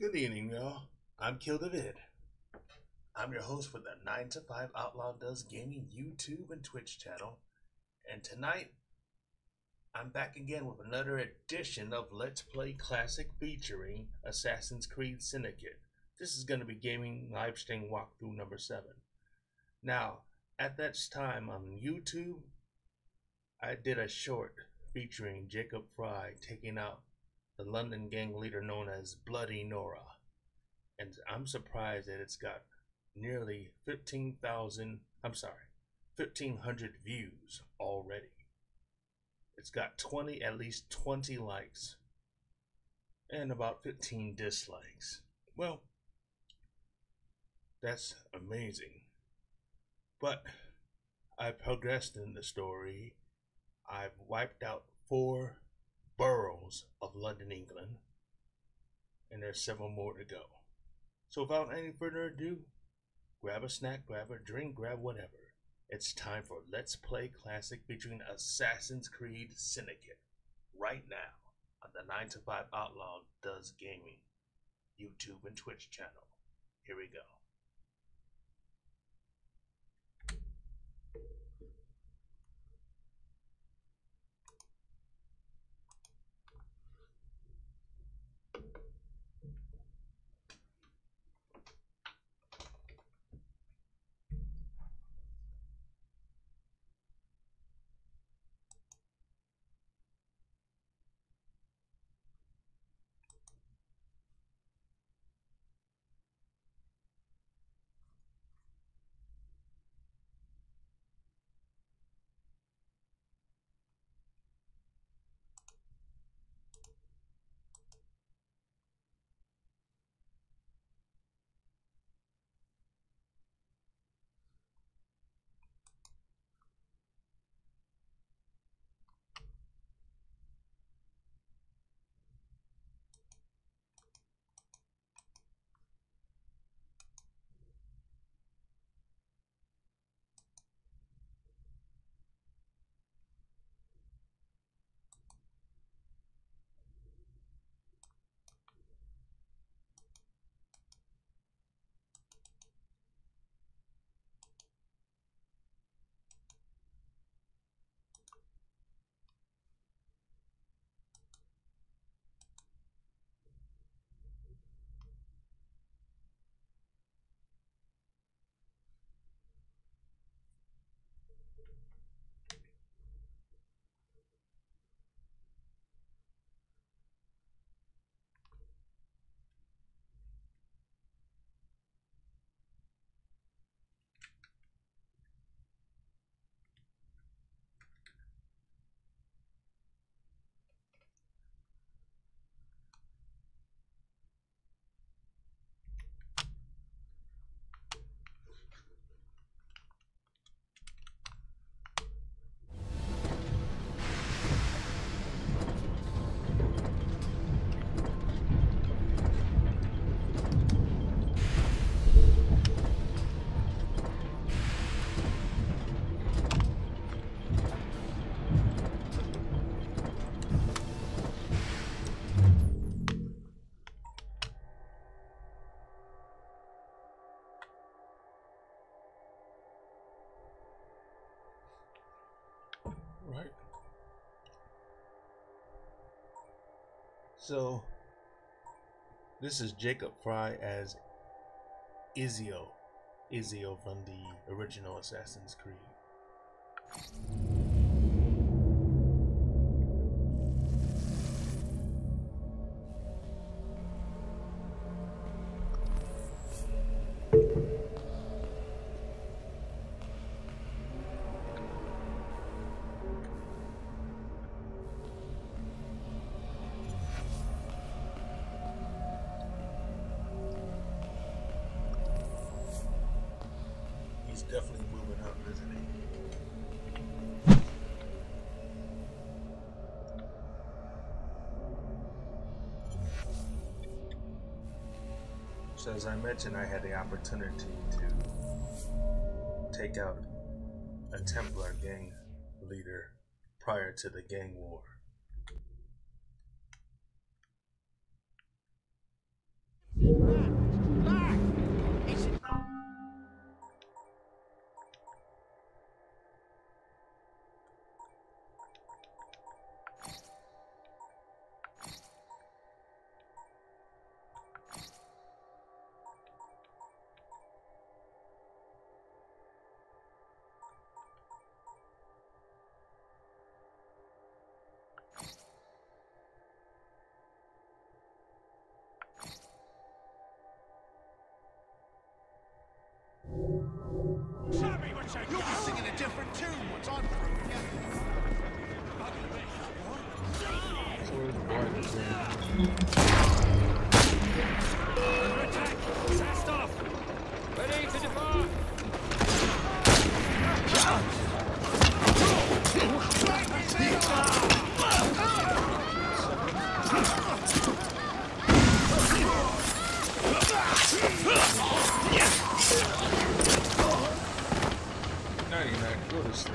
Good evening, y'all. I'm Kill the Vid. I'm your host for the 9 to 5 Outlaw Does Gaming YouTube and Twitch channel. And tonight, I'm back again with another edition of Let's Play Classic featuring Assassin's Creed Syndicate. This is going to be gaming livestream walkthrough number 7. Now, at that time on YouTube, I did a short featuring Jacob Fry taking out the London gang leader known as Bloody Nora. And I'm surprised that it's got nearly 1,500 views already. It's got at least 20 likes and about 15 dislikes. Well, that's amazing. But I've progressed in the story. I've wiped out 4 boroughs of London, England, and there's several more to go. So without any further ado, grab a snack, grab a drink, grab whatever. It's time for Let's Play Classic featuring Assassin's Creed Syndicate right now on the 9 to 5 Outlaw Does Gaming YouTube and Twitch channel. Here we go. Right. So this is Jacob Fry as Ezio from the original Assassin's Creed. He's definitely moving up, isn't he? So as I mentioned, I had the opportunity to take out a Templar gang leader prior to the gang war. You'll be singing a different tune once I'm through. Under attack! Cast off! Ready to depart! Go to sleep.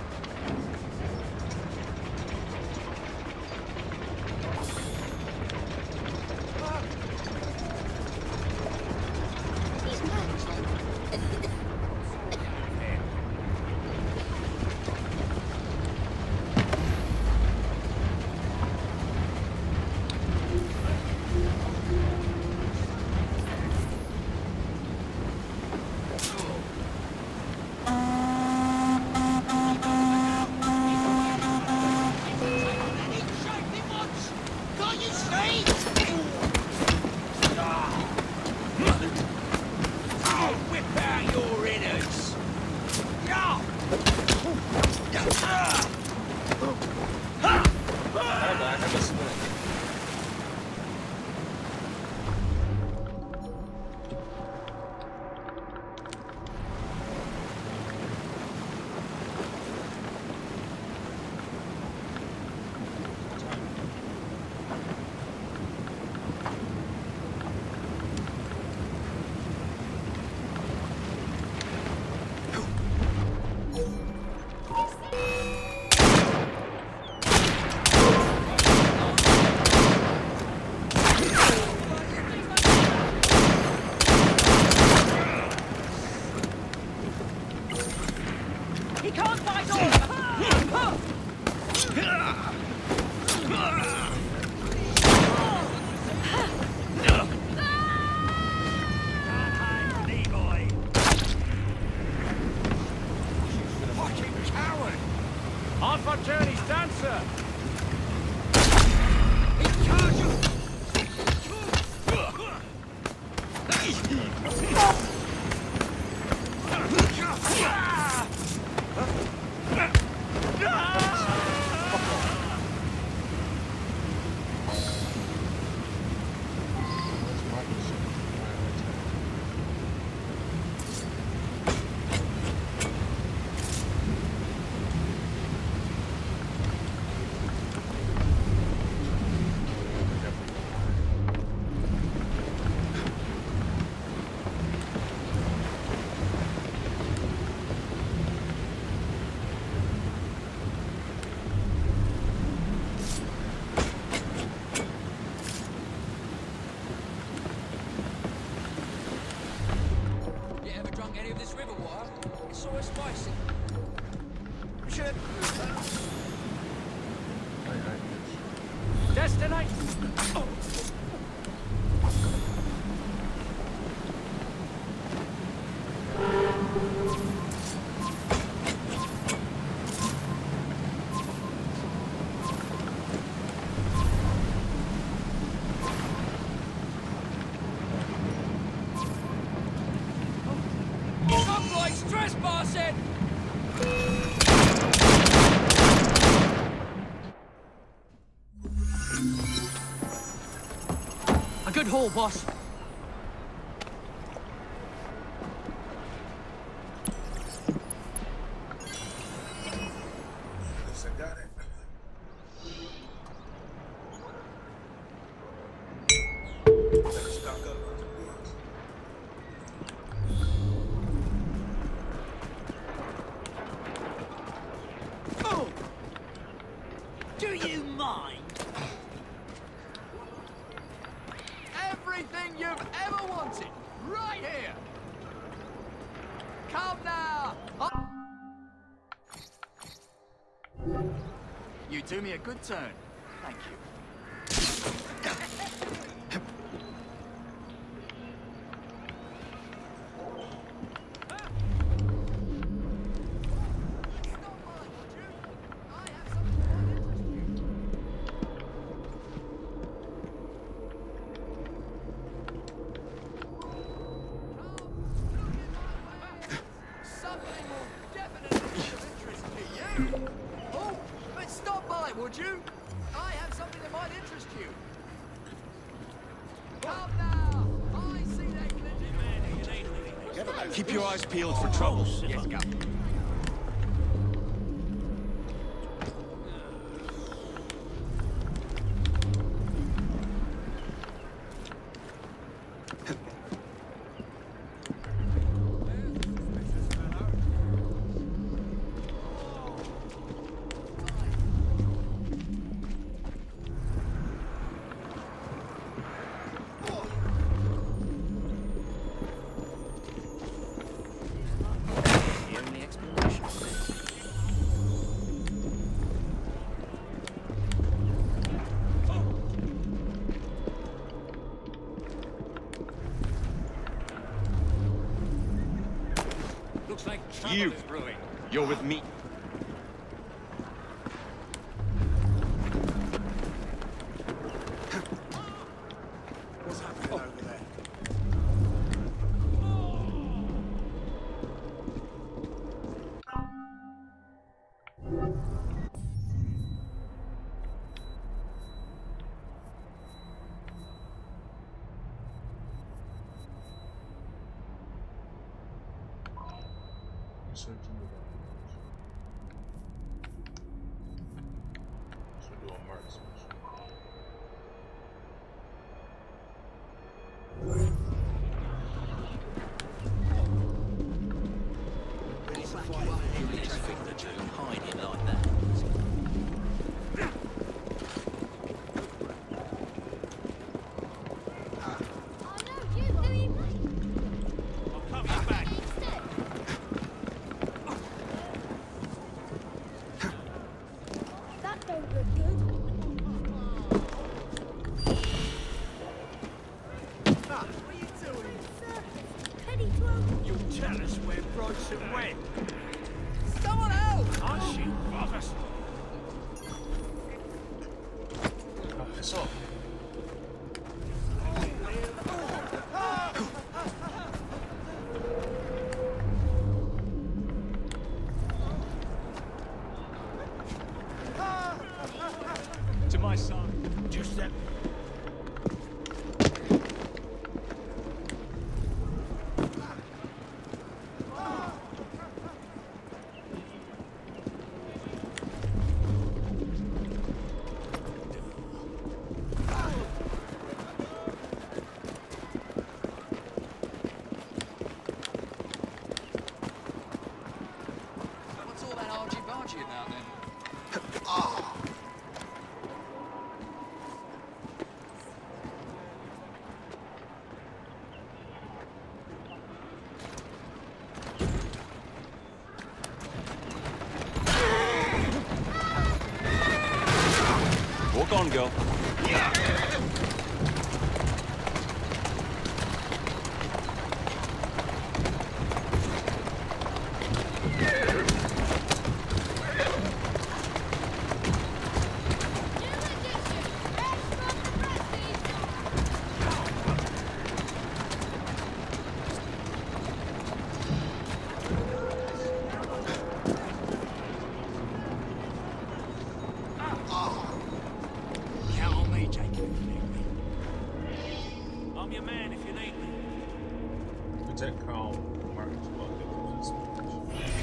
A good haul, boss. Guess I got it. Better stock up on some goods. Oh! Do you mind? Everything you've ever wanted, right here! Come now! You do me a good turn. Thank you. Keep your eyes peeled for trouble. Yes, Captain. Looks like trouble You. is brewing. You're with me. What's happening over there? Searching the documents. Should do a mark search. Hiding like that. I'll cover you back. That don't look good. What are you doing? Penny twelve. You tell us where Bronson went. Someone else! I'll shoot brothers. I saw. To my side. Just that. What's all that argy-bargy about then? Walk on, girl. Count on me, Jacob, if you need me. I'm your man if you need me. Protect calm. Marcus welcome to this speech.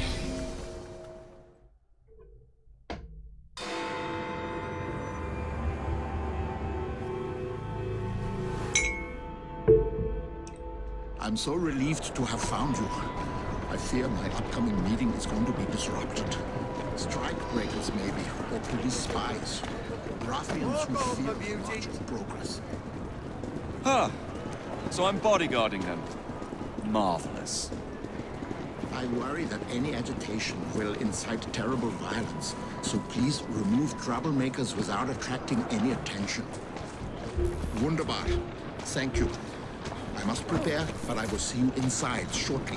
I'm so relieved to have found you. I fear my upcoming meeting is going to be disrupted. Strike breakers, maybe, or police spies. Ruffians who fear the march of progress. Huh. So I'm bodyguarding them. Marvelous. I worry that any agitation will incite terrible violence, so please remove troublemakers without attracting any attention. Wunderbar. Thank you. I must prepare, but I will see you inside shortly.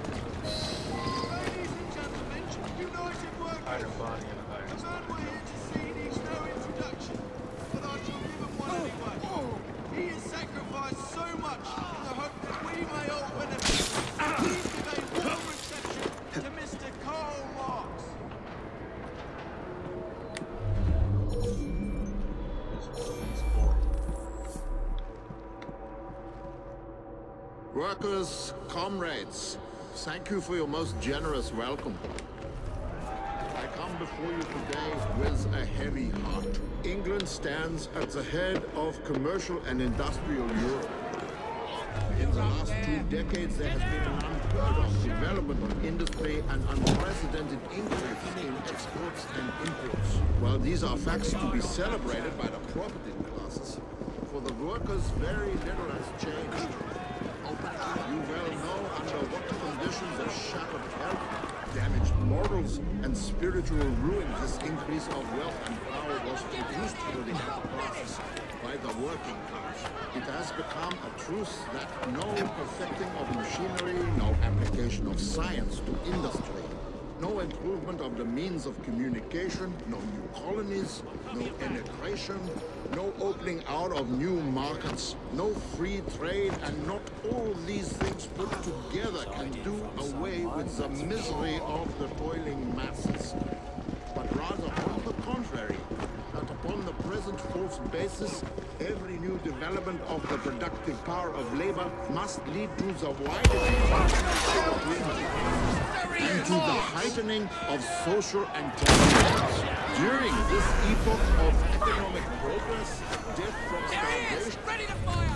Hide a body in a hiding spot. He has sacrificed so much in the hope that we may all benefit. Please give a warm reception to Mr. Karl Marx. Workers, comrades, Thank you for your most generous welcome. I come before you today with a heavy heart. England stands at the head of commercial and industrial Europe. In the last 2 decades, there has been an unheard of development of industry and unprecedented increase in exports and imports. While these are facts to be celebrated by the property classes, for the workers, very little has changed. You well know under what conditions of shattered health, damaged morals, and spiritual ruin this increase of wealth and power was produced for the upper classes by the working class. It has become a truth that no perfecting of machinery, no application of science to industry, no improvement of the means of communication, no new colonies, no immigration, no opening out of new markets, no free trade, and not all these things put together can do away with the misery of the toiling masses. But rather, on the contrary, that upon the present false basis, every new development of the productive power of labor must lead to the widening and to the heightening of social antagonisms. During this epoch of economic progress, death from starvation... Ready to fire!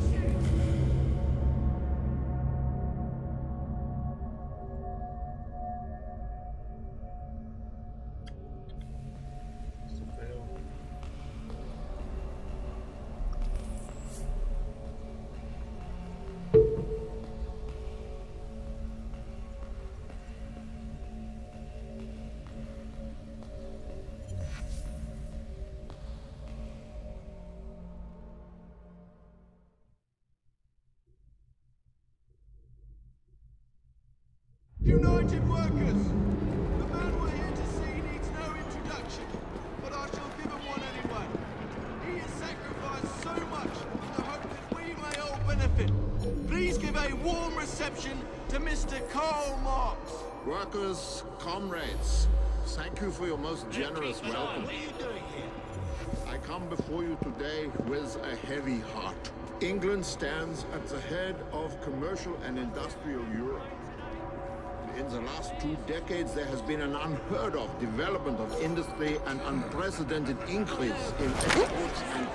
United Workers! The man we're here to see needs no introduction, but I shall give him one anyway. He has sacrificed so much in the hope that we may all benefit. Please give a warm reception to Mr. Karl Marx. Workers, comrades, thank you for your most generous welcome. What are you doing here? I come before you today with a heavy heart. England stands at the head of commercial and industrial Europe. In the last 2 decades, there has been an unheard of development of industry and unprecedented increase in exports and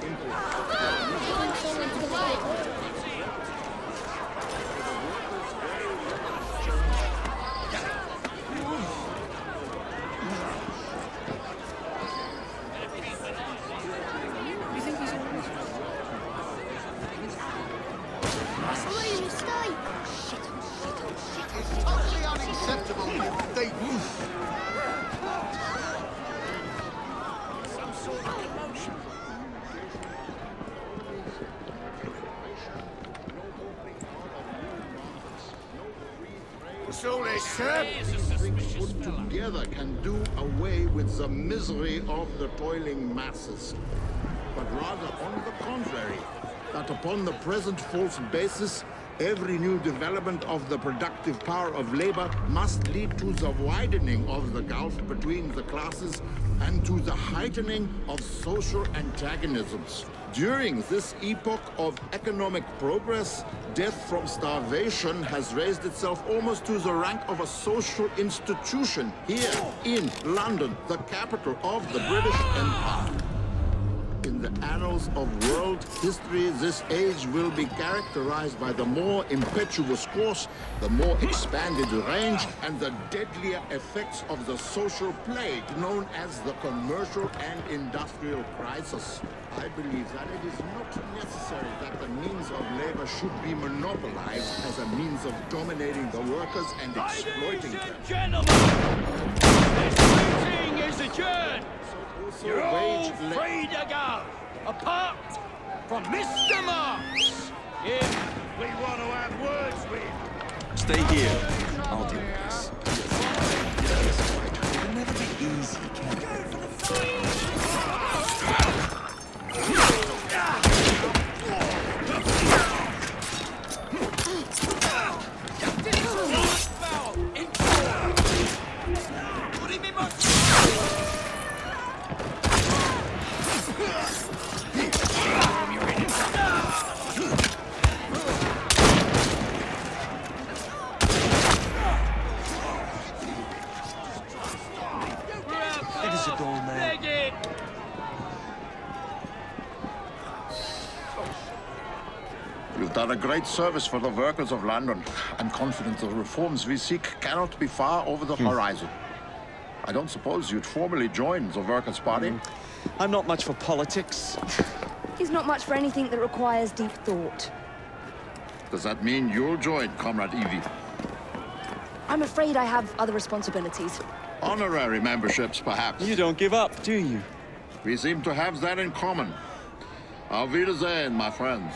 put together can do away with the misery of the toiling masses. But rather, on the contrary, that upon the present false basis, every new development of the productive power of labor must lead to the widening of the gulf between the classes and to the heightening of social antagonisms. During this epoch of economic progress, death from starvation has raised itself almost to the rank of a social institution here in London, the capital of the British Empire. In the annals of world history, this age will be characterized by the more impetuous course, the more expanded range, and the deadlier effects of the social plague known as the commercial and industrial crisis. I believe that it is not necessary that the means of labor should be monopolized as a means of dominating the workers and exploiting them. Gentlemen, this meeting is adjourned. You're all free to go, apart from Mr. Marx. If we want to have words with him. Stay here. I'll deal with this. It will never be easy, can it? physical, man. Leg it! You've done a great service for the workers of London. I'm confident the reforms we seek cannot be far over the horizon. I don't suppose you'd formally join the Workers' Party? I'm not much for politics. He's not much for anything that requires deep thought. Does that mean you'll join, Comrade Evie? I'm afraid I have other responsibilities. Honorary memberships, perhaps? You don't give up, do you? We seem to have that in common. Auf Wiedersehen, my friends.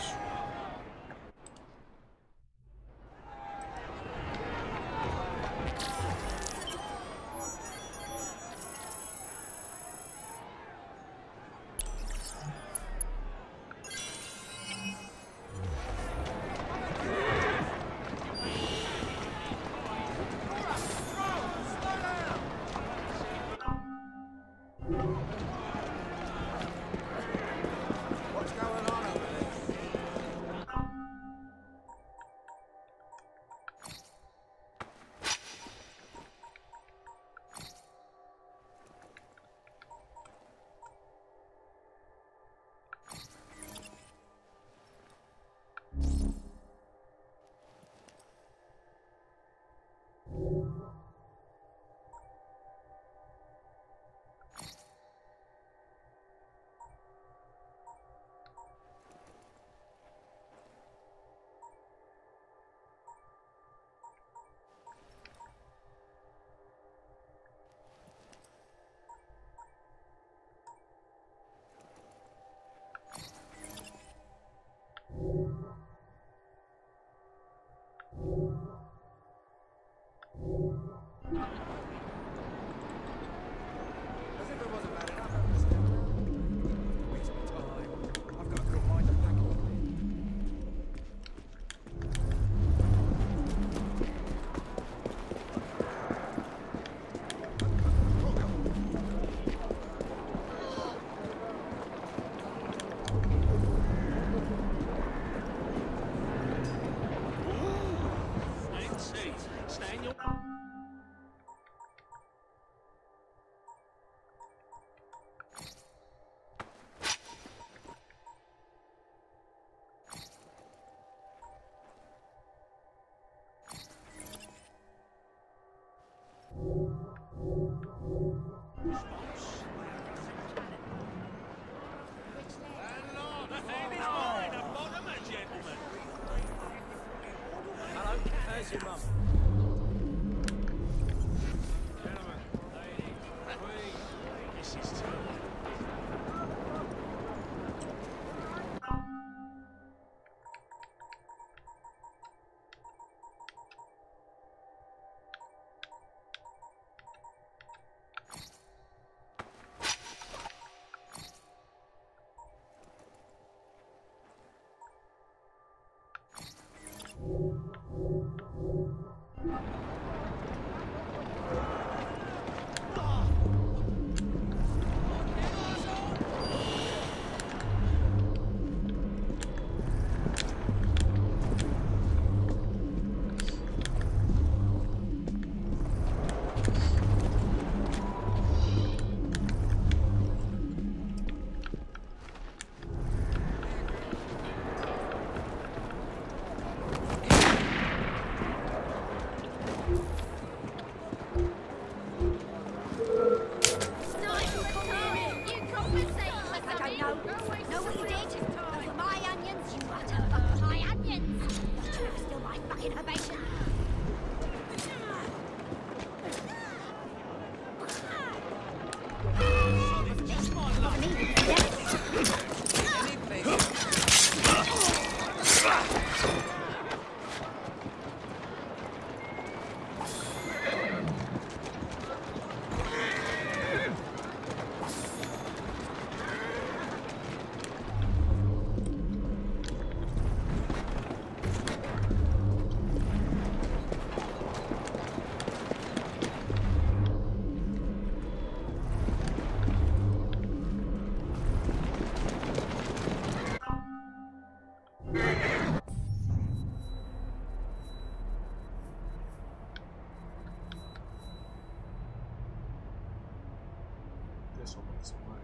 this one.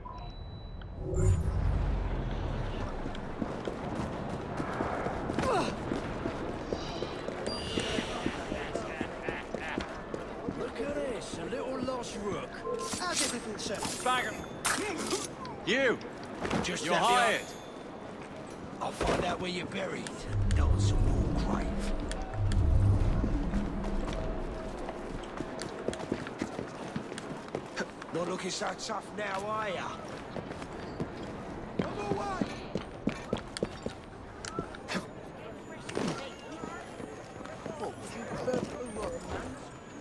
Look at this, a little lost rook. How's everything settled? Bag 'em. You! Just You're left the hired. I'll find out where you're buried. Not some more grave. Not looking so tough now, are ya? Come away! What, would you prefer to rock, man?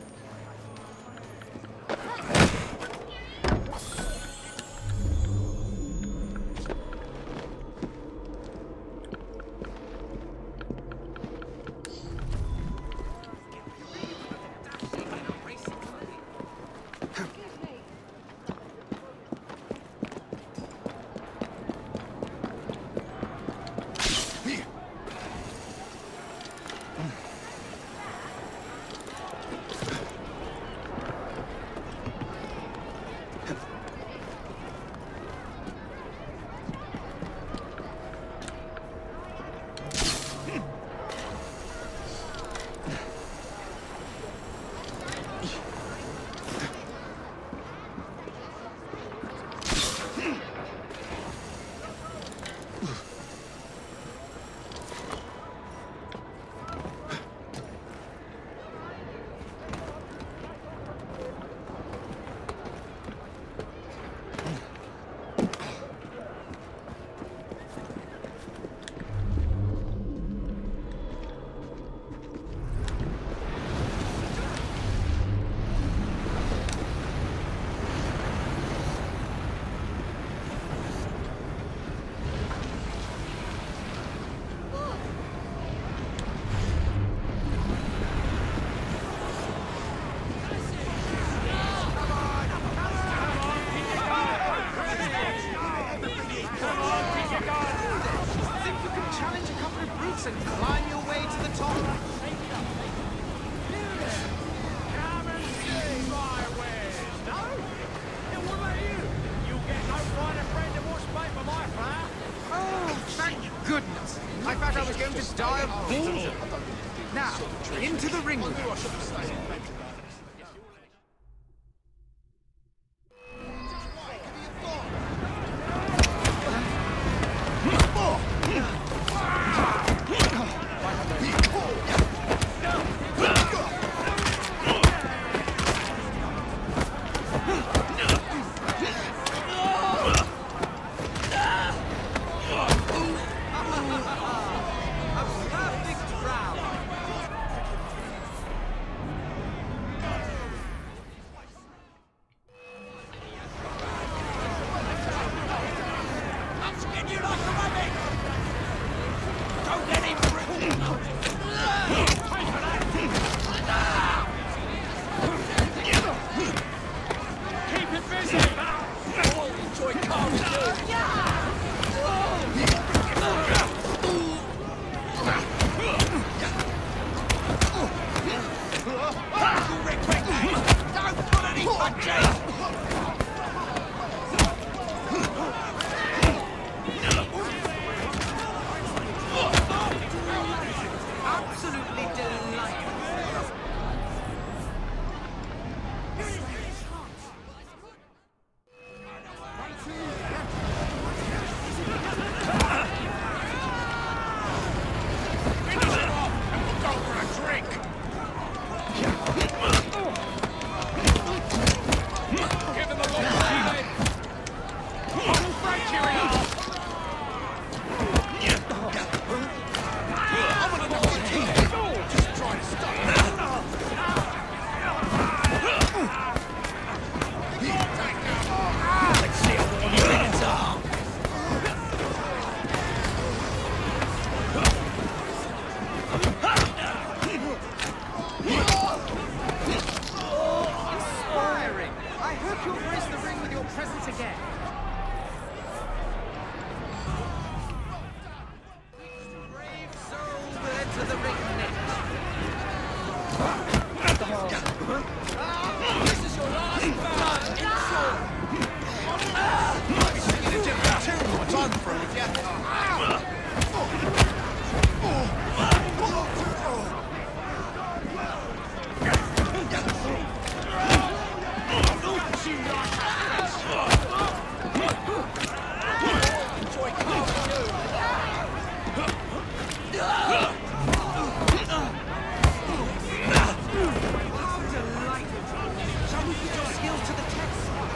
and climb your way to the top. Come and see my wares, no? And what about you? You'll get no finer friend than what's made for my fire. Oh, thank goodness. I thought I was going to die of boredom. Now, into the ring. you like enjoy carving you. How delightful. Shall we put your skills to the test?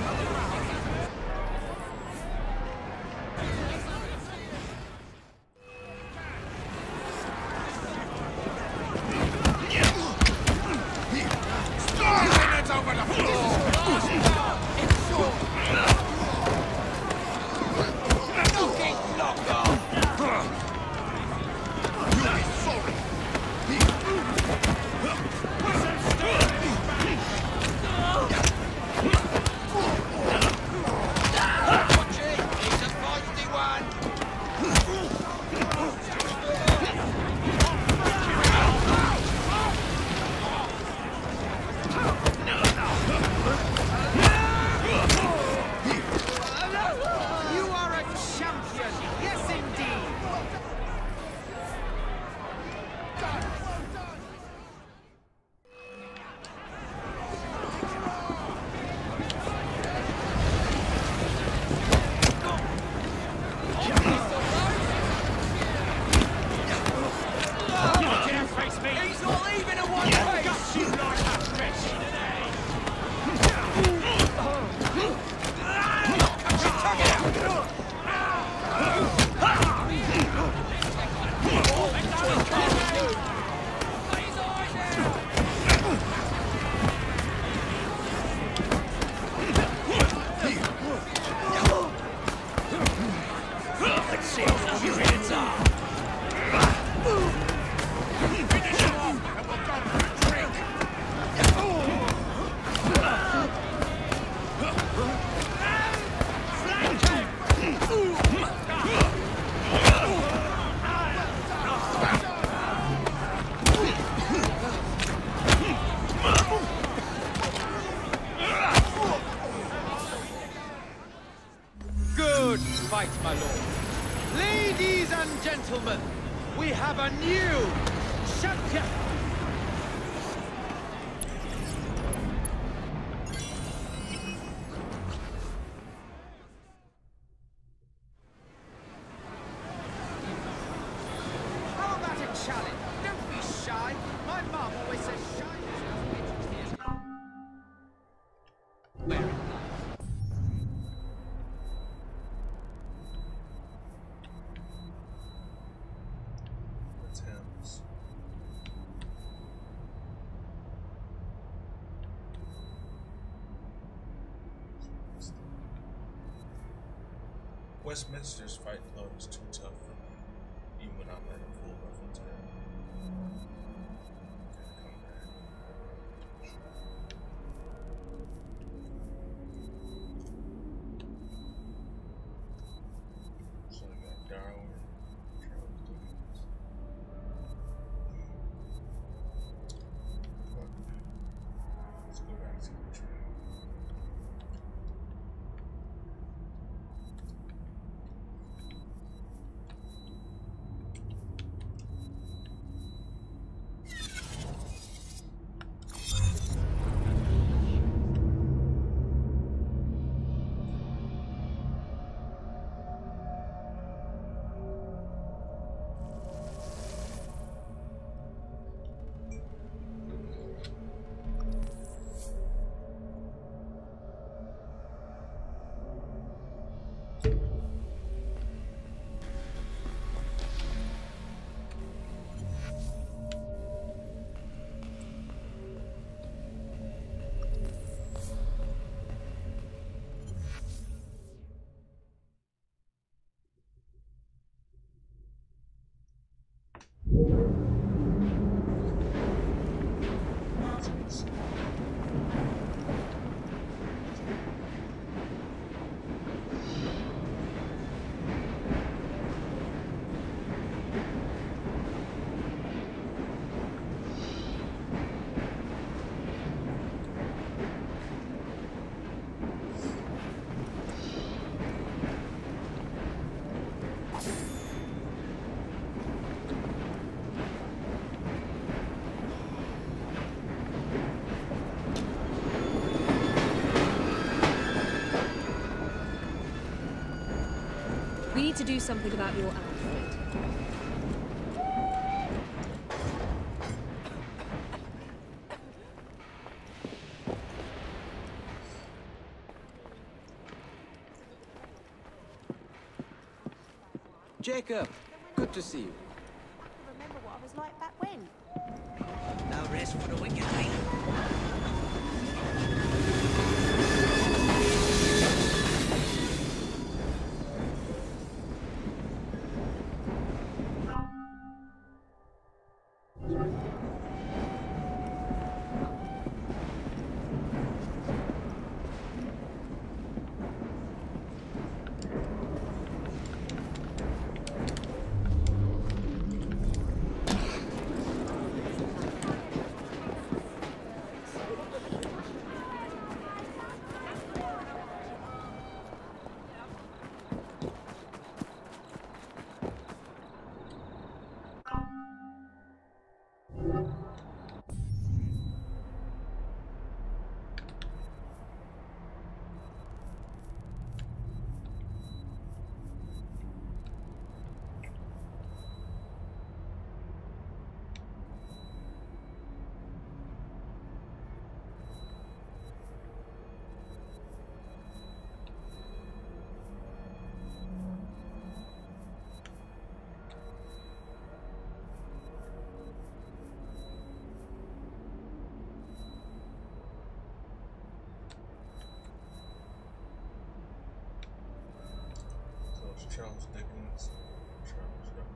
Fight, my lord. Ladies and gentlemen, we have a new champion. How about a challenge? Don't be shy. My mum always says shy. Where? Westminster's fight load is too tough for me, even when I'm at a full level 10. Gotta come back. So I got Darwin, Charles Dickens. Let's go back to the trail. need to do something about your outfit. Jacob, good to see you. I can remember what I was like back when. No rest for the wicked, mate. Charles Dickens. Charles Dickens.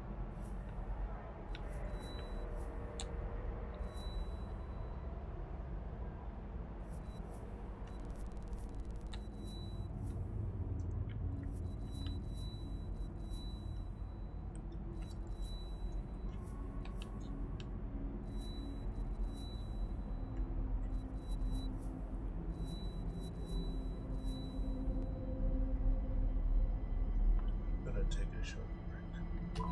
Gonna take a short break.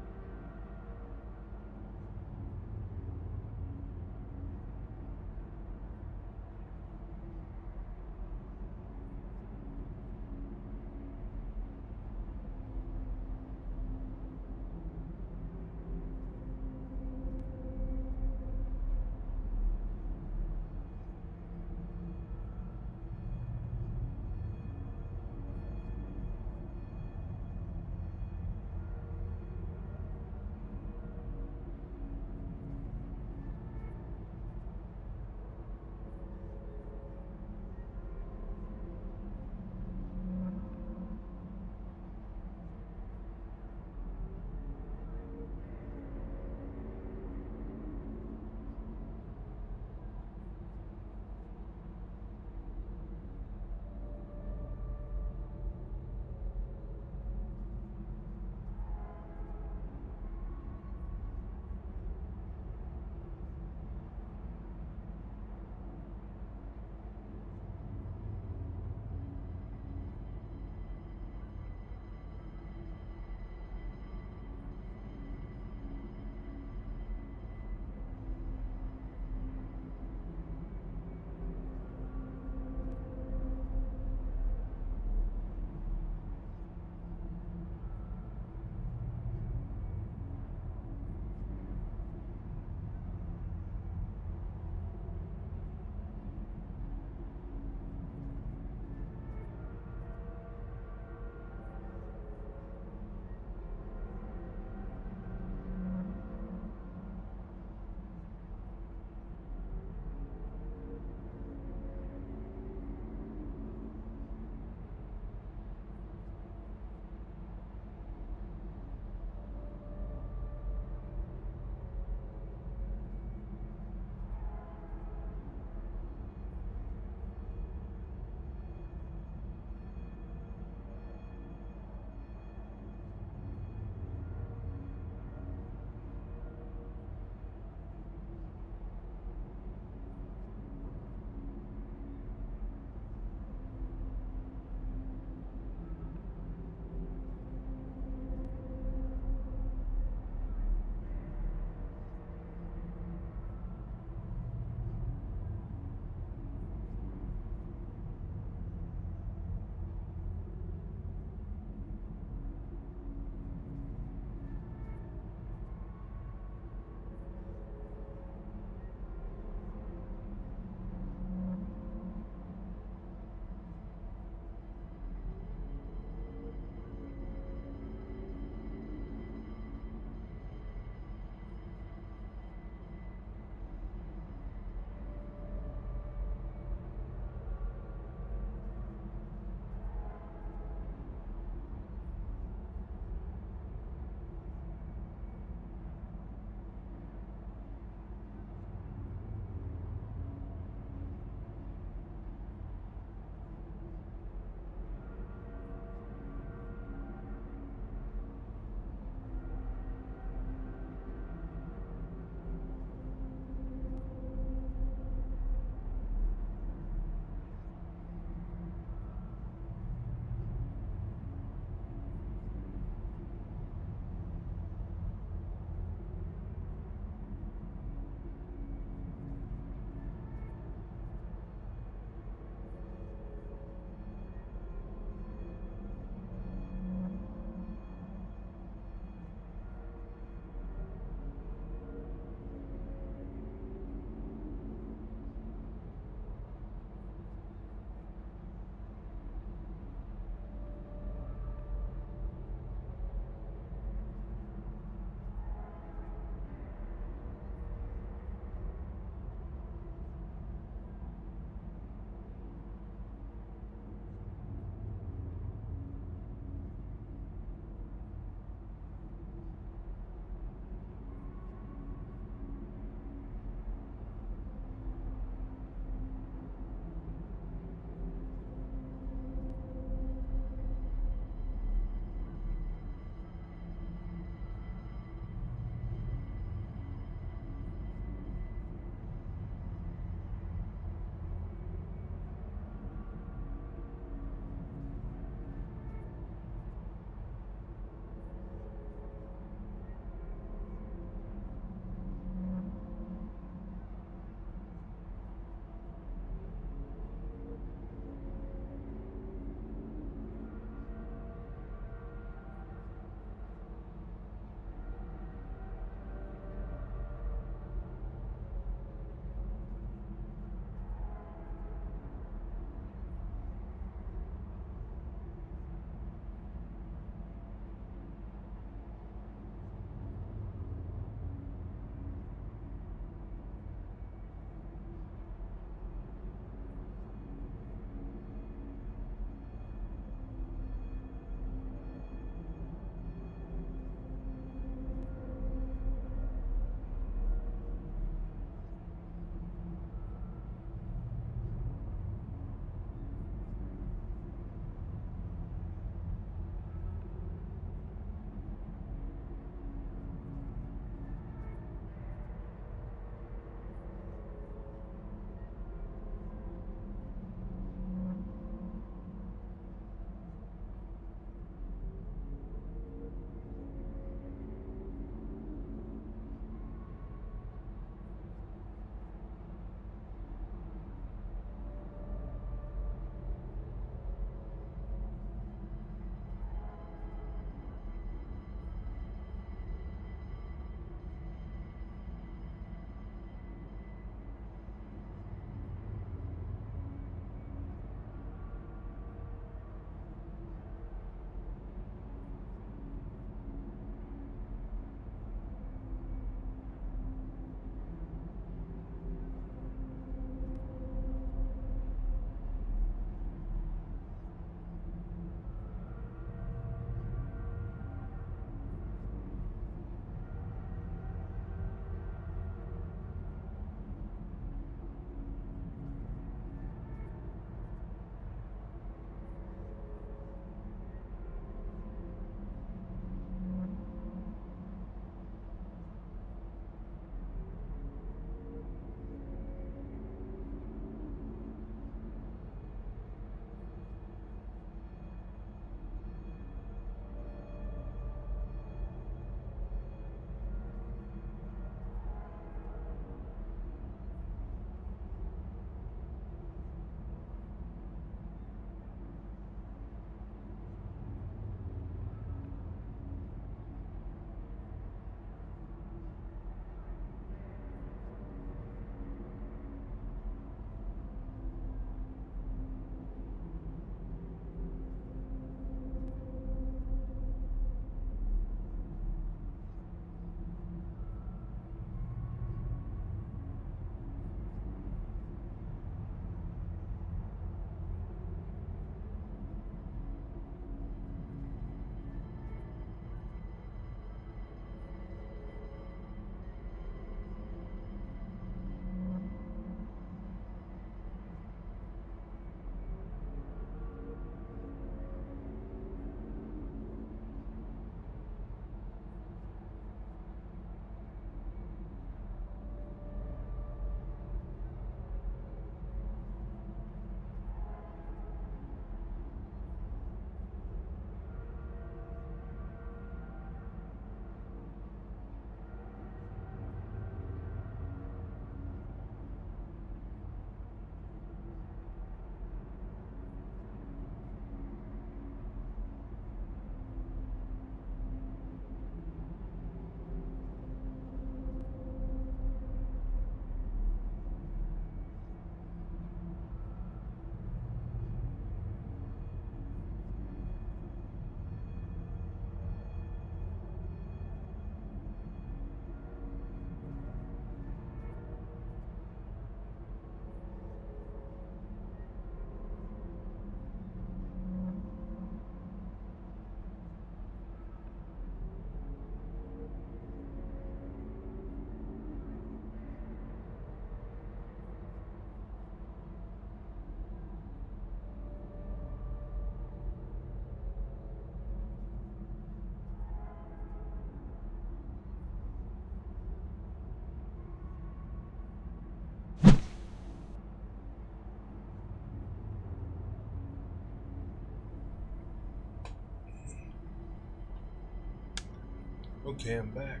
Okay, I'm back.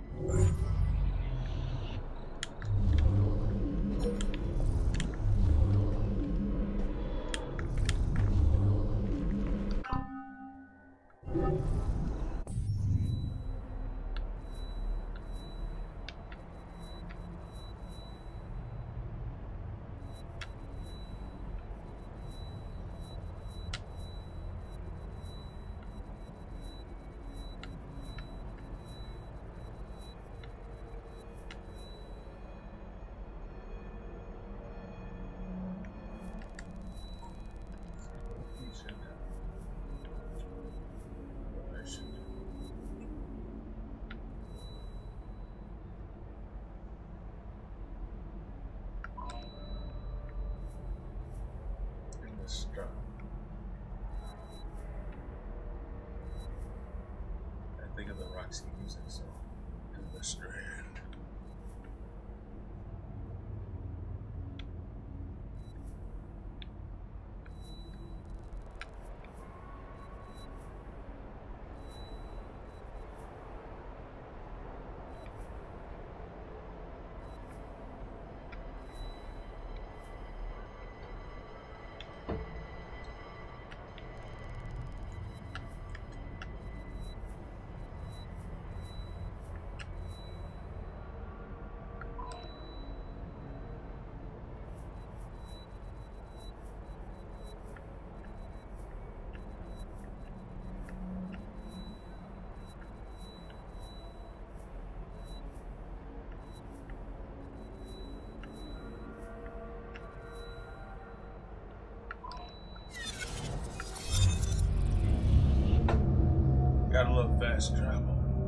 Stop. I think of the Roxy music song in the Strand. Gotta love fast travel.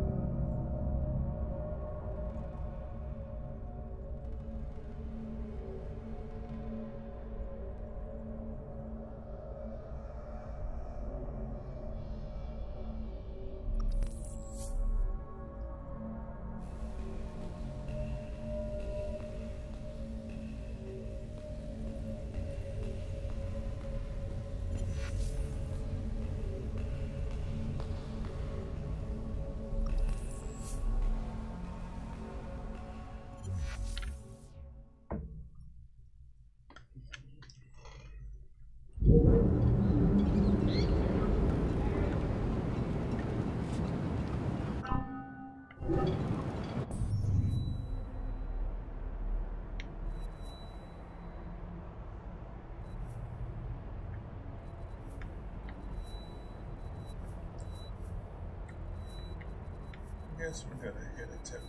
Guess we're gonna hit a tip.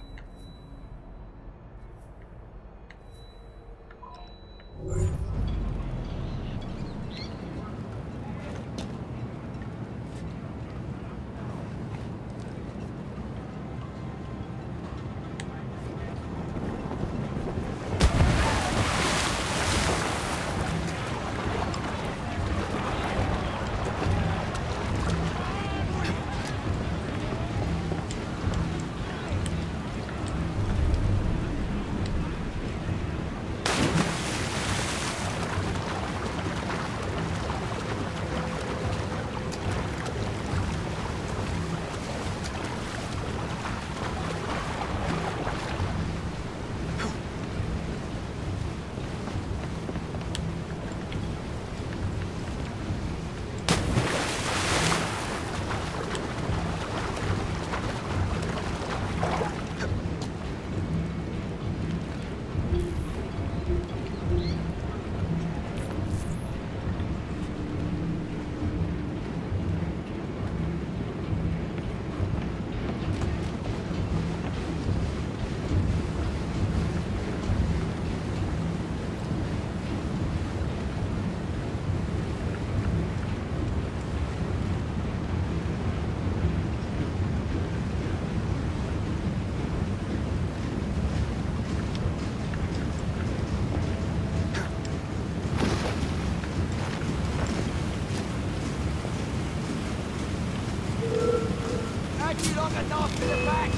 Long enough to the back.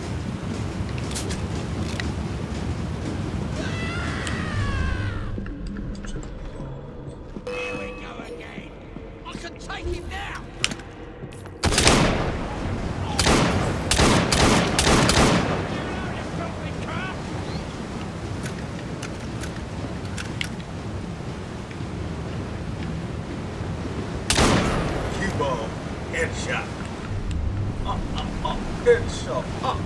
Here we go again. I can take him now. Headshot.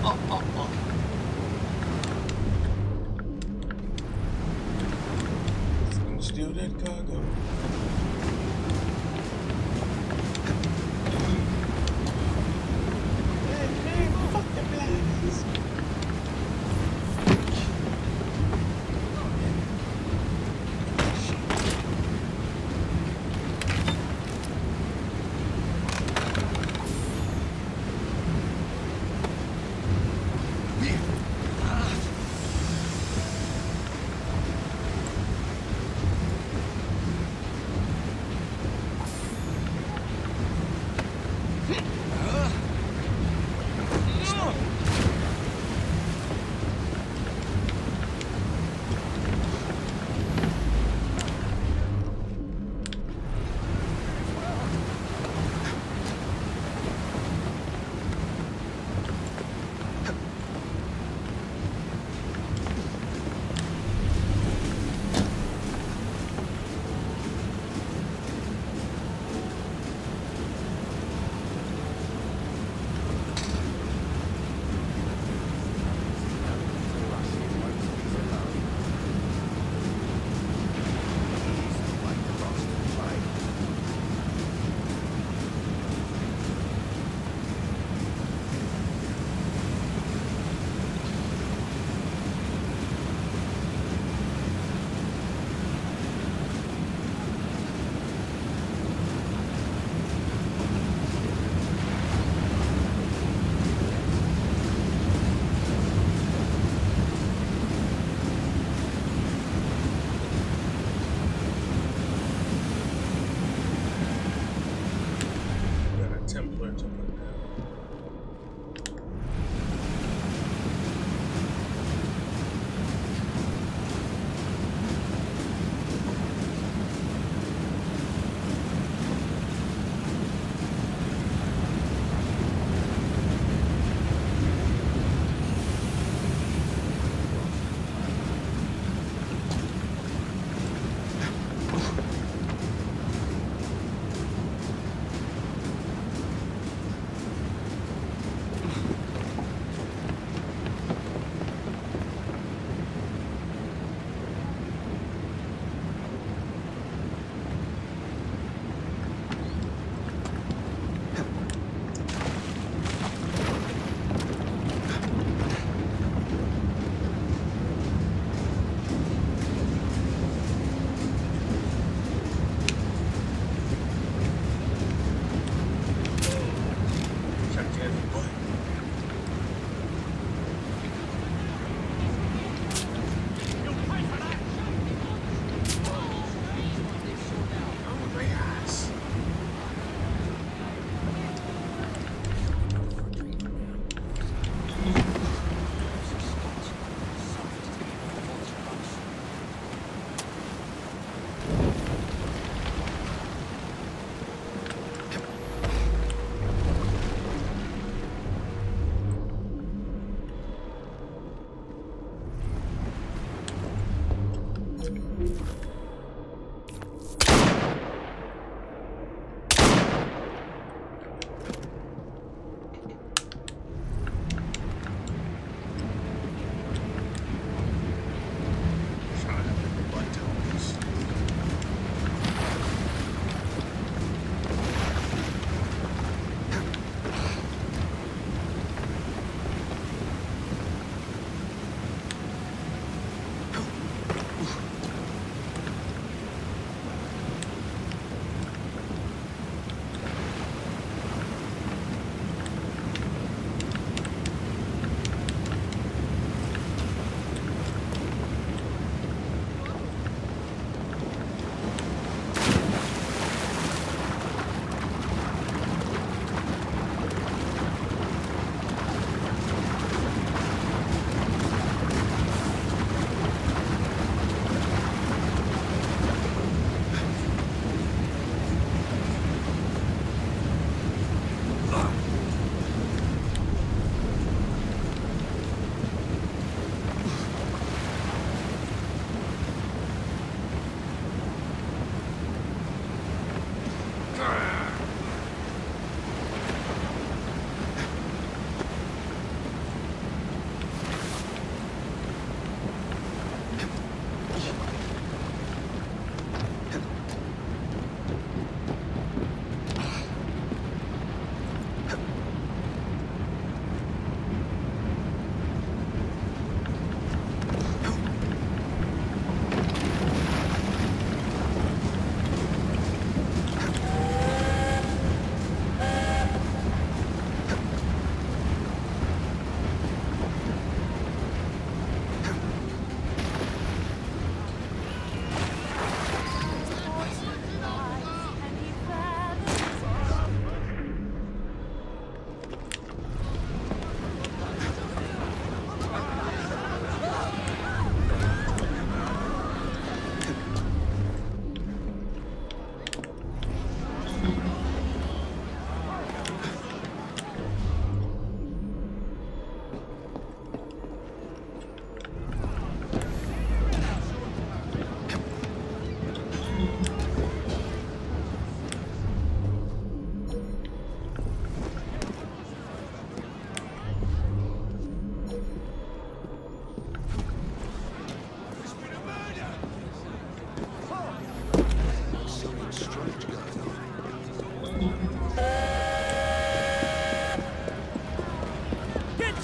Steal that cargo. Fuck the blacks. Template to put down.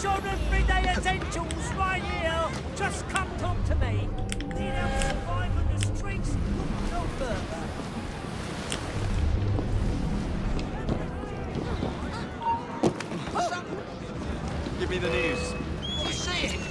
Manage your everyday essentials right here. Just come talk to me. Need help surviving the streets? Look no further. Give me the news. You see it?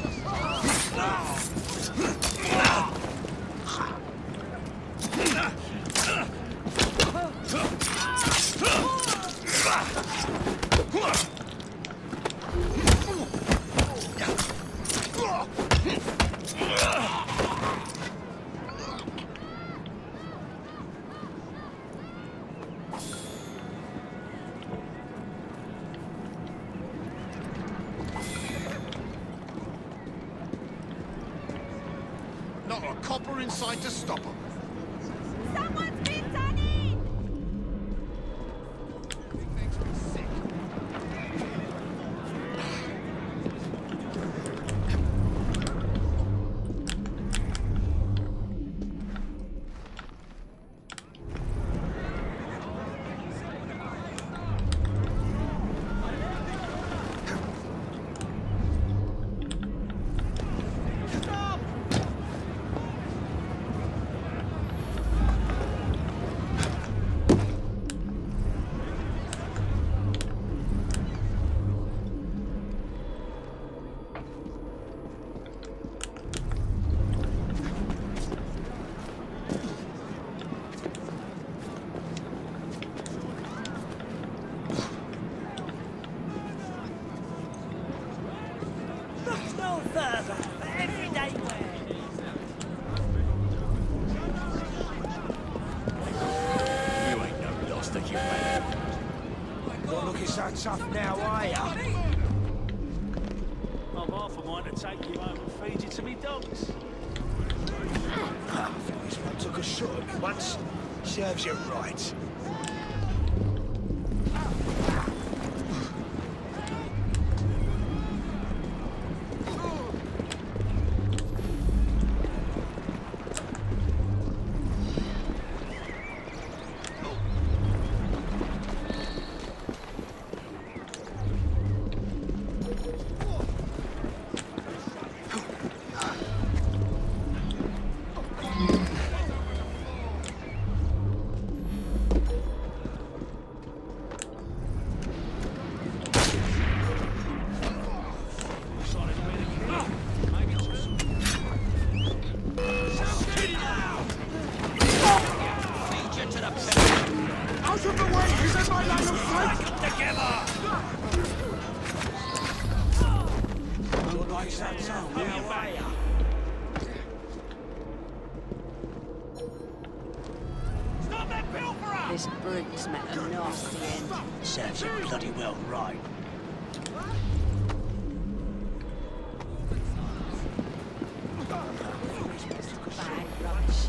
Not a copper inside to stop them. Someone's been done in! Look no further. For everyday wear. You ain't no loss that you made. Not looking so tough now, are ya? I'm half a mind to take you home and feed you to me dogs. I think this one took a shot at me once. Serves you right. Out of the way! He's in my line of sight! Not like so tough now, are ya? Stop that pilferer! This brig's met a nasty end. Serves you bloody well right. Bag rubbish.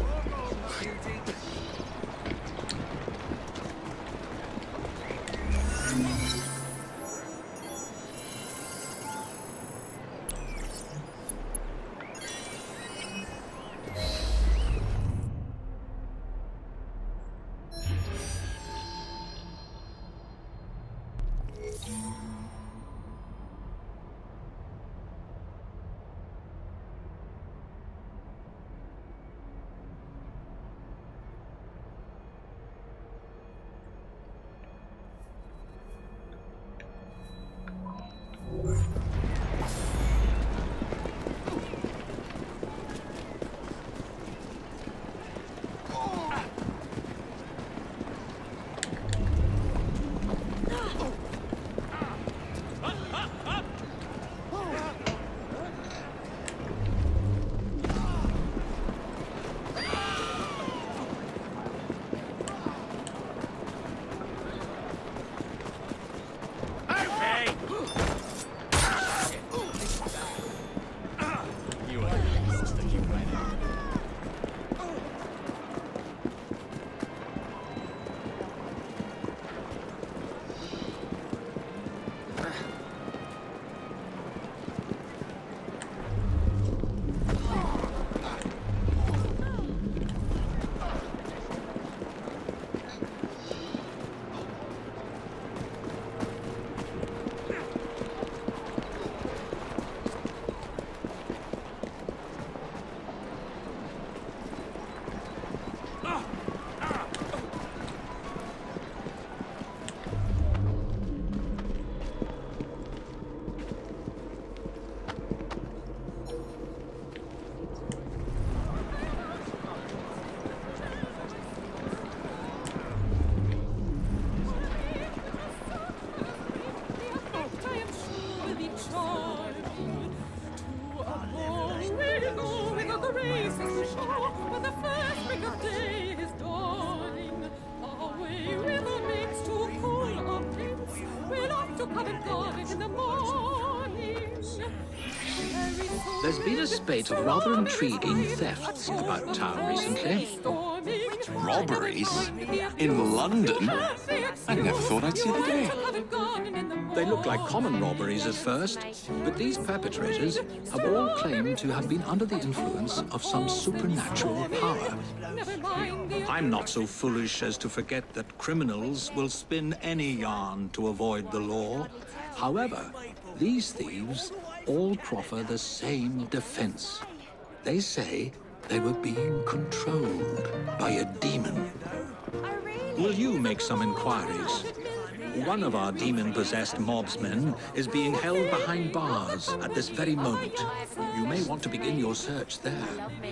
There's been a spate of rather intriguing thefts about town recently. Robberies? In London? I never thought I'd see the day. They look like common robberies at first, but these perpetrators have all claimed to have been under the influence of some supernatural power. I'm not so foolish as to forget that criminals will spin any yarn to avoid the law. However, these thieves all proffer the same defense. They say they were being controlled by a demon. Will you make some inquiries? One of our demon-possessed mobsmen is being held behind bars at this very moment. You may want to begin your search there.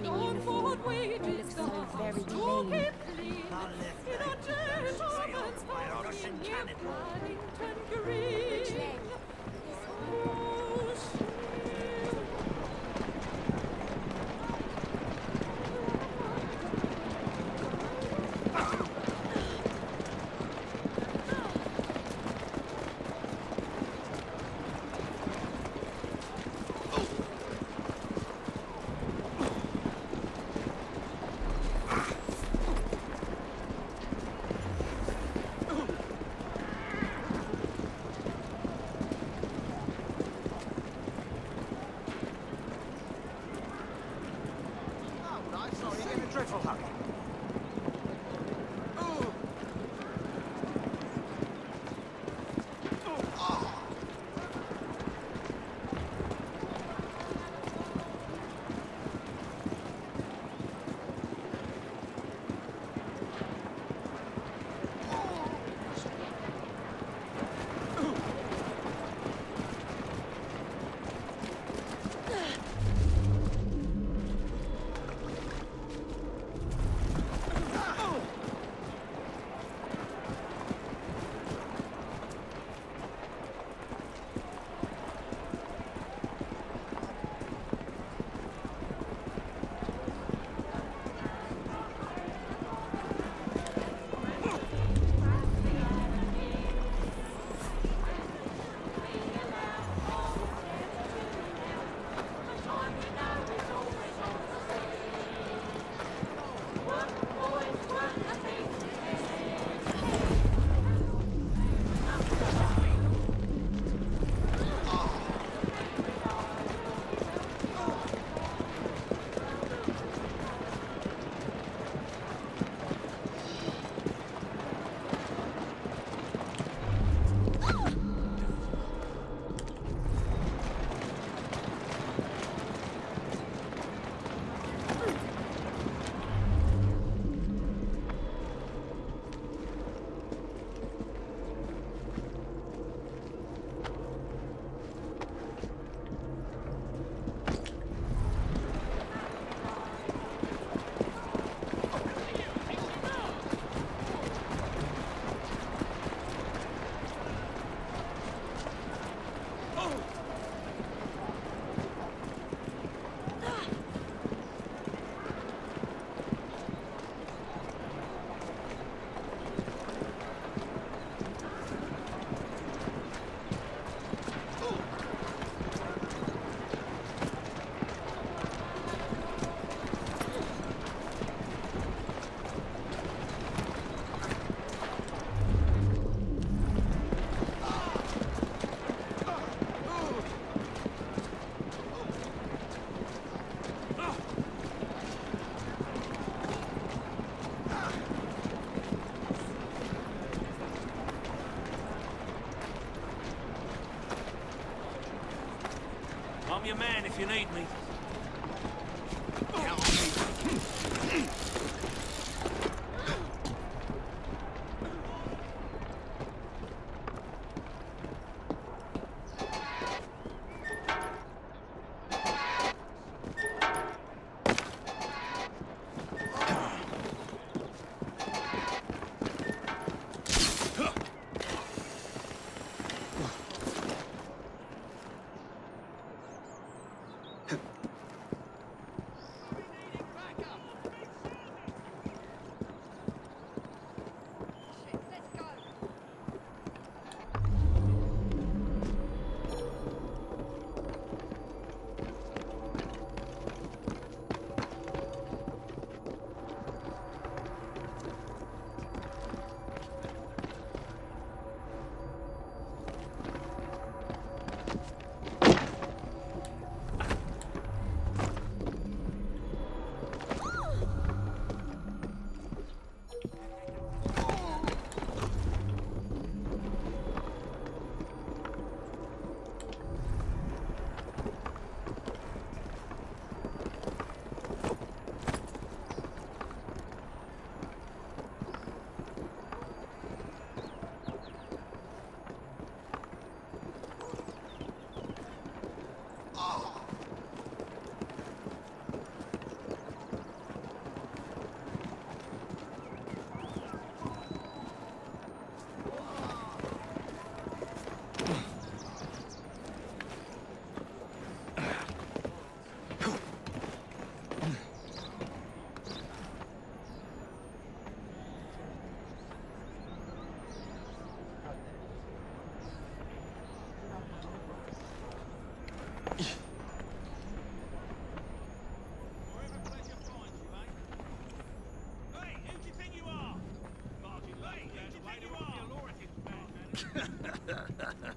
I'm your man if you need me.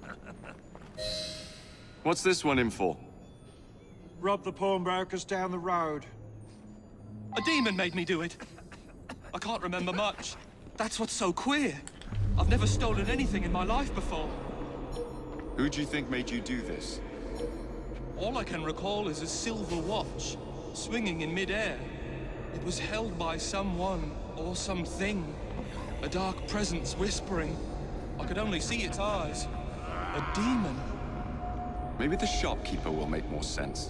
What's this one in for? Rob the pawnbrokers down the road. A demon made me do it. I can't remember much. That's what's so queer. I've never stolen anything in my life before. Who do you think made you do this? All I can recall is a silver watch, swinging in mid-air. It was held by someone or something. A dark presence whispering. I could only see its eyes. A demon. Maybe the shopkeeper will make more sense.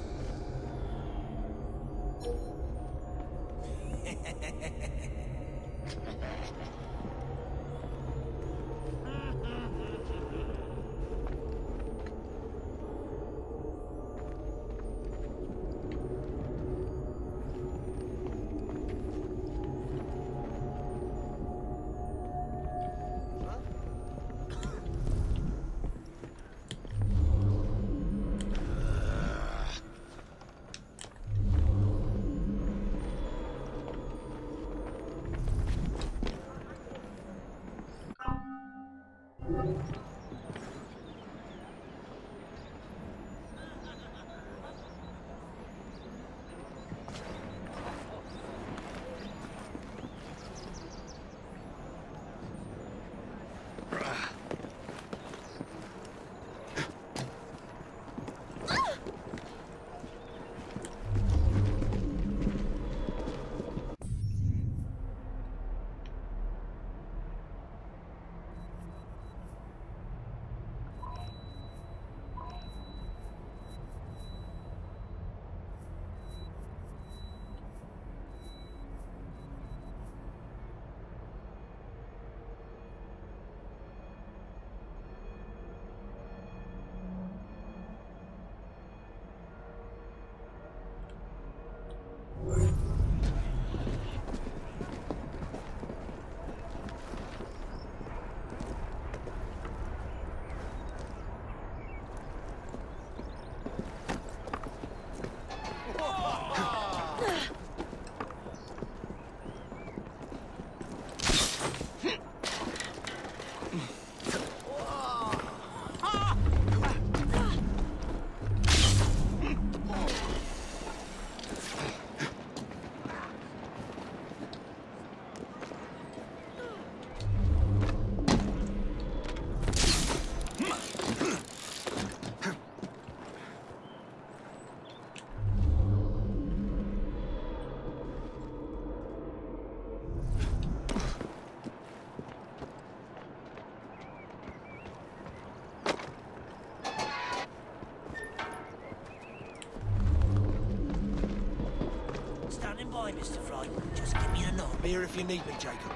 By, Mr. Fry. Just give me a nod. I'm here if you need me, Jacob.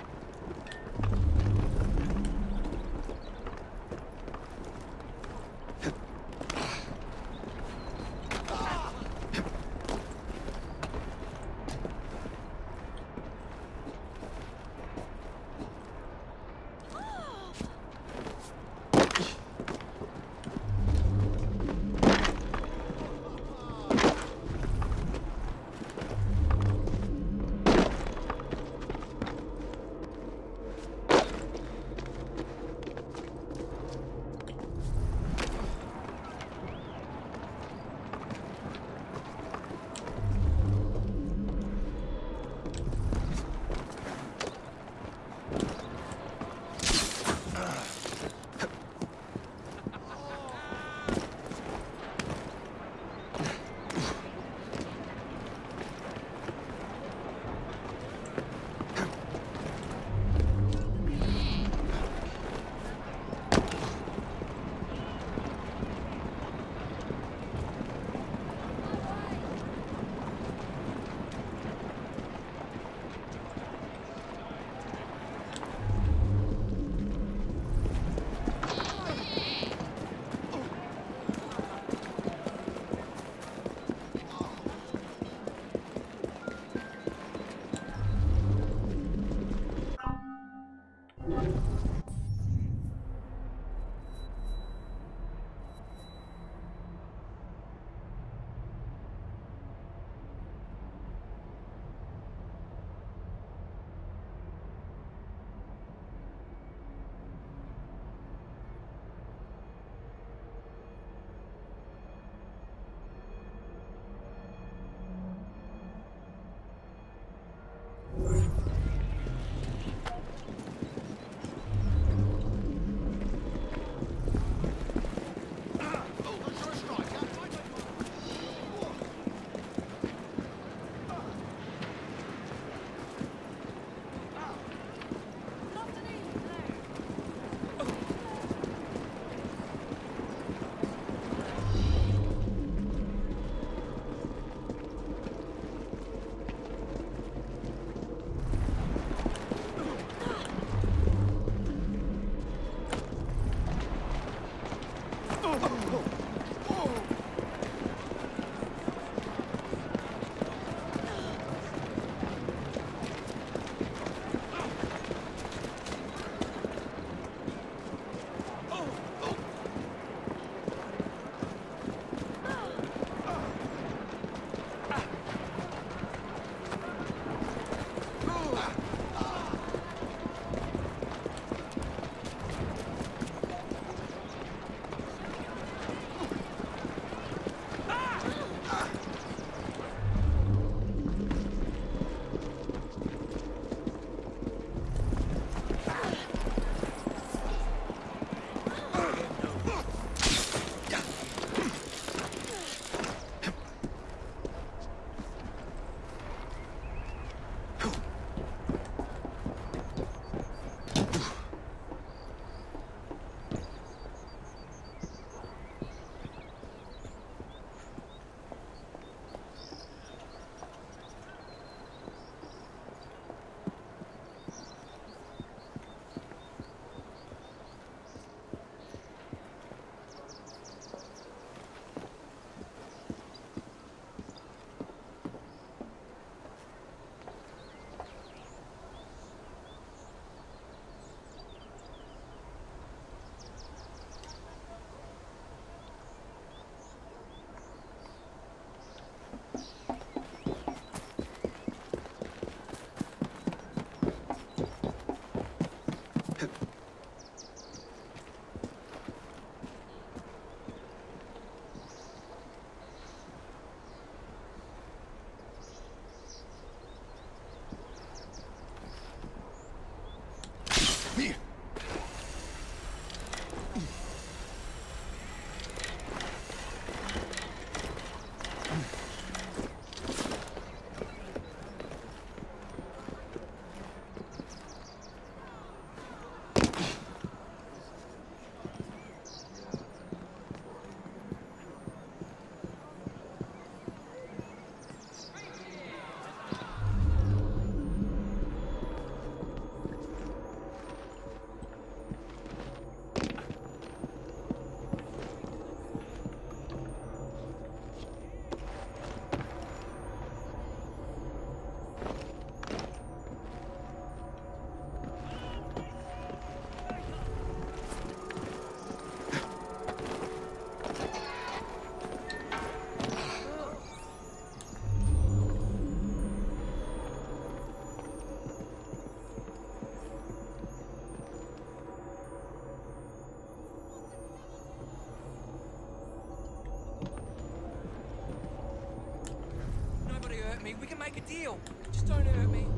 We can make a deal. Just don't hurt me.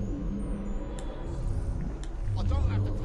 I don't have to take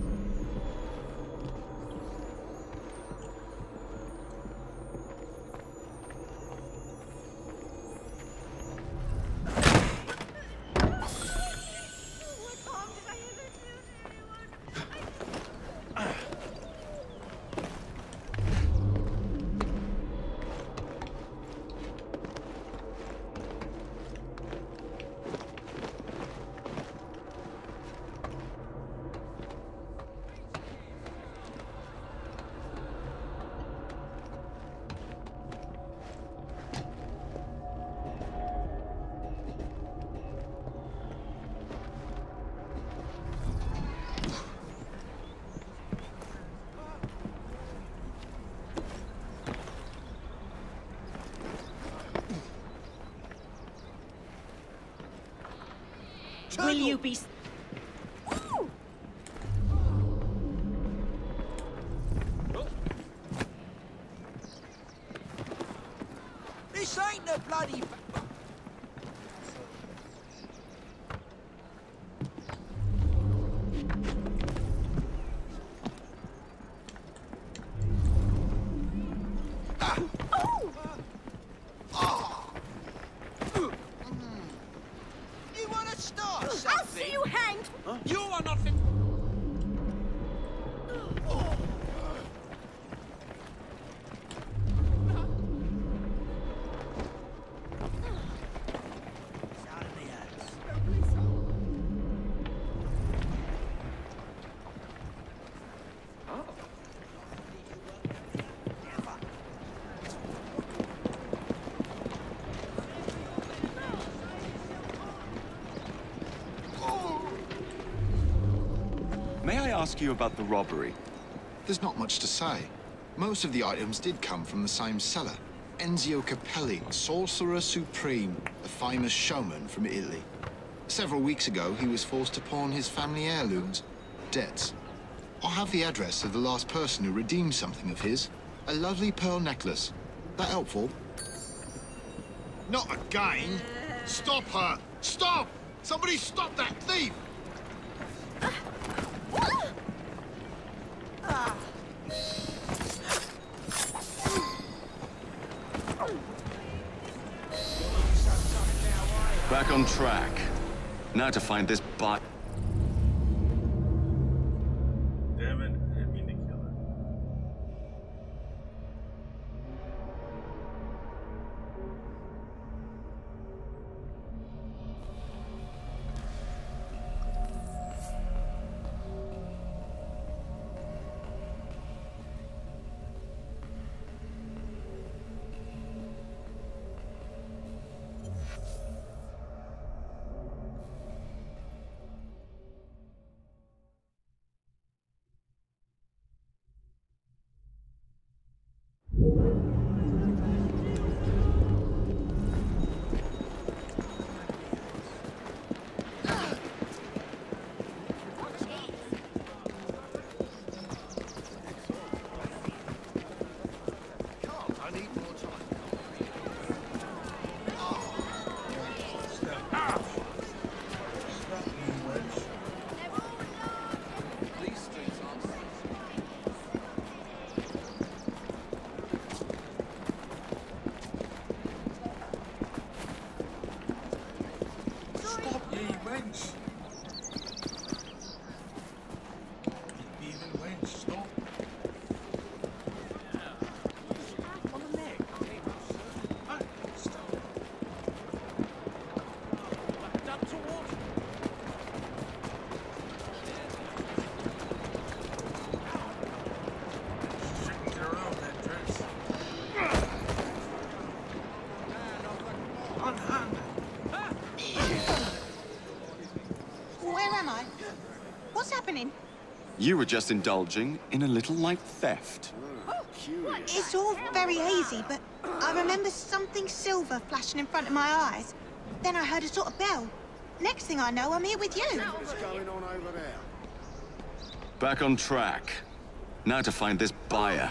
Will you be... Woo! This ain't the bloody... ask you about the robbery? There's not much to say. Most of the items did come from the same seller. Enzio Capelli, Sorcerer Supreme, a famous showman from Italy. Several weeks ago, he was forced to pawn his family heirlooms. Debts. I have the address of the last person who redeemed something of his. A lovely pearl necklace. That helpful? Not again! Stop her! Stop! Somebody stop that thief! Back on track. Now to find this bot. Damn it, I didn't mean to kill her. You were just indulging in a little light theft. It's all very hazy, but I remember something silver flashing in front of my eyes. Then I heard a sort of bell. Next thing I know, I'm here with you. What's going on over there? Back on track. Now to find this buyer.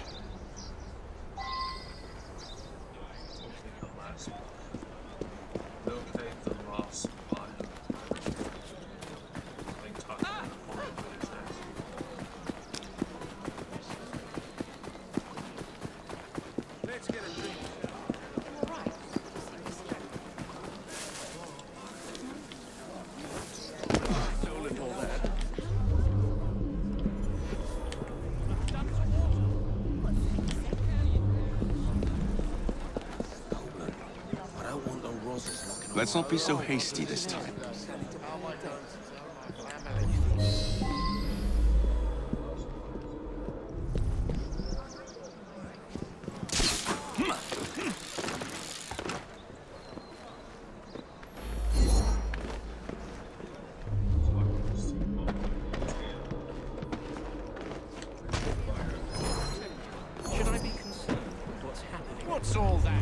Let's not be so hasty this time. Should I be concerned with what's happening? What's all that?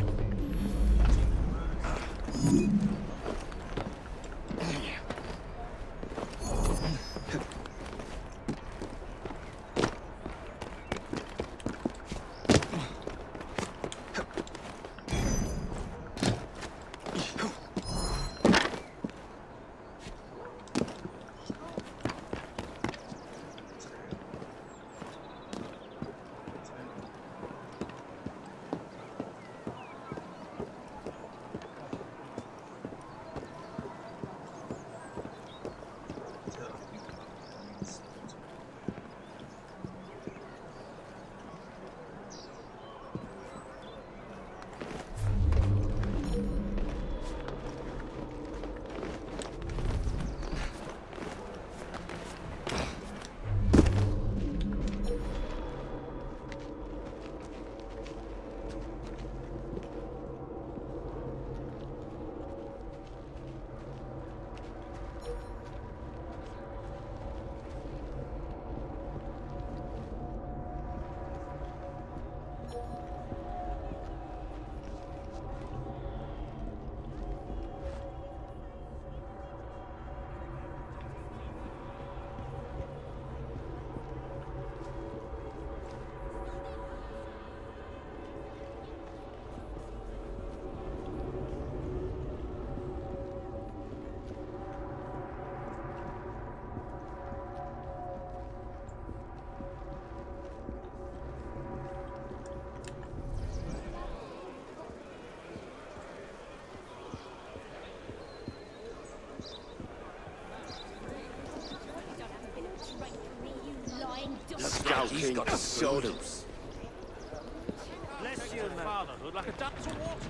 He's got shoulders. Bless you, fatherhood like a duck to water.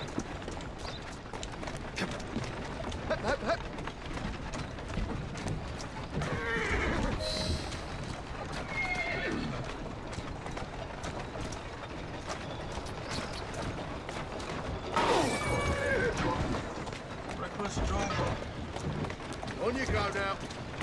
On you go now.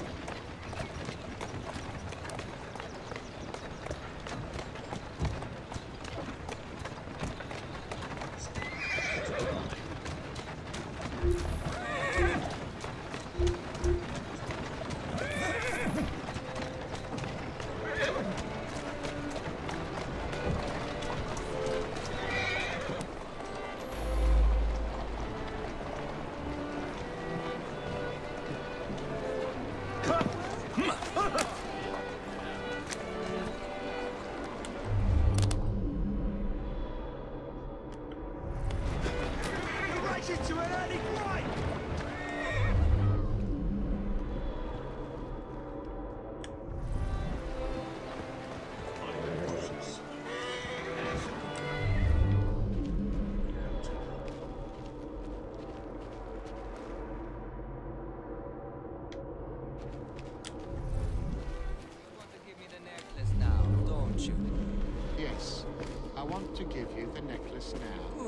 Yes, I want to give you the necklace now.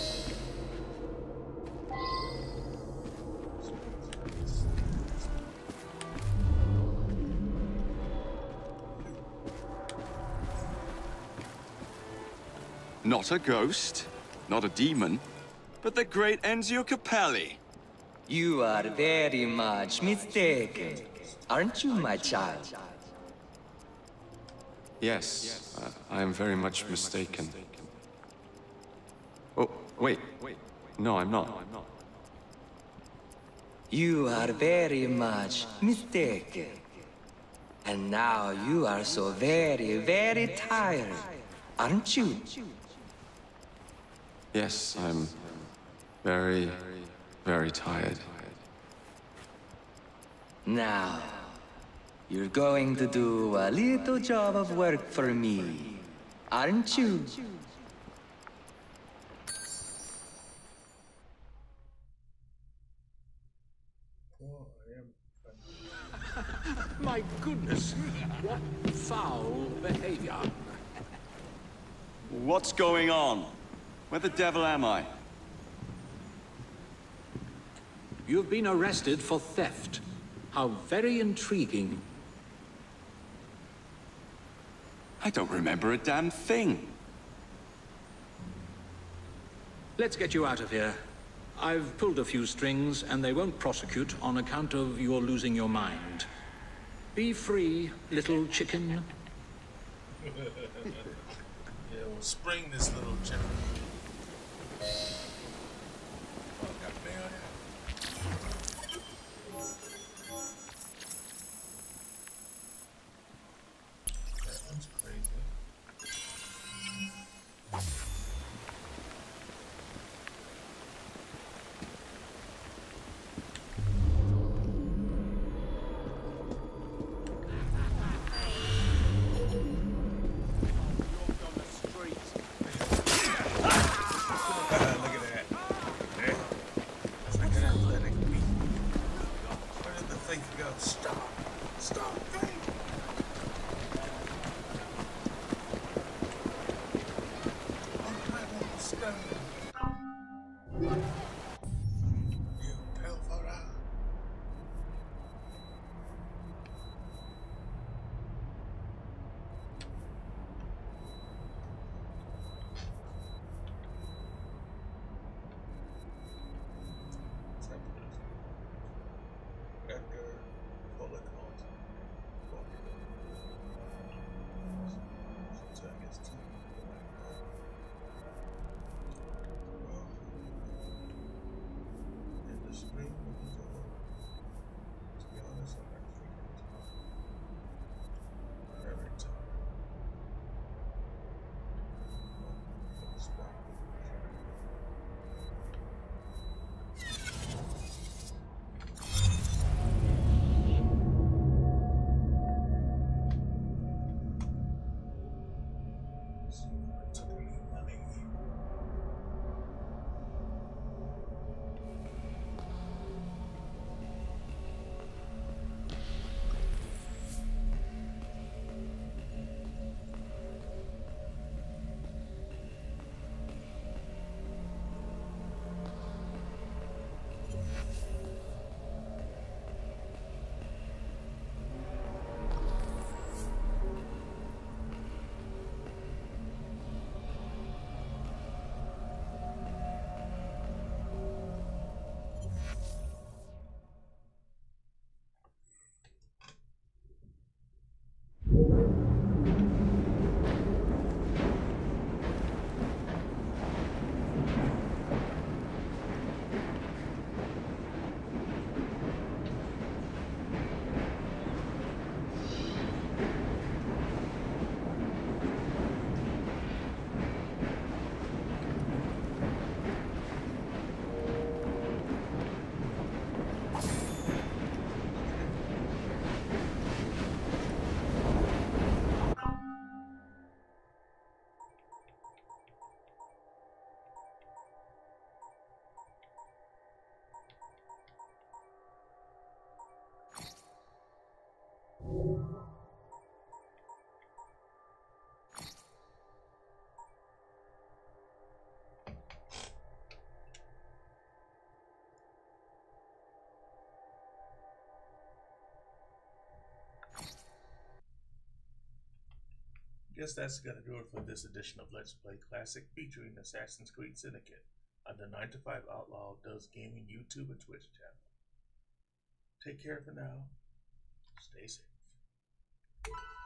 Not a ghost, not a demon, but the great Enzio Capelli. You are very much mistaken, aren't you, my child? Yes, I am very much mistaken. Oh, wait. No, I'm not. You are very much mistaken. And now you are so very, very tired, aren't you? Yes, I'm very, very tired. Now, you're going to do a little job of work for me, aren't you? My goodness, what foul behavior. What's going on? Where the devil am I? You've been arrested for theft. How very intriguing. I don't remember a damn thing. Let's get you out of here. I've pulled a few strings, and they won't prosecute on account of your losing your mind. Be free, little chicken. Yeah, we'll spring this little chicken. Oh, got me on here. That one's crazy. guess that's going to do it for this edition of Let's Play Classic featuring Assassin's Creed Syndicate on the 9 to 5 Outlaw Does Gaming YouTube and Twitch channel. Take care for now. Stay safe.